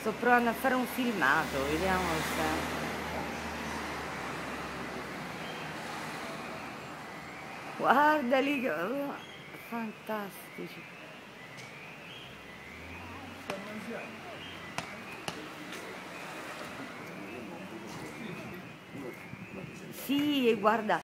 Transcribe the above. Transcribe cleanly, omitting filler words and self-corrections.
Sto provando a fare un filmato, vediamo se... Guarda lì che... fantastici. Sta mangiando. Sì, guarda,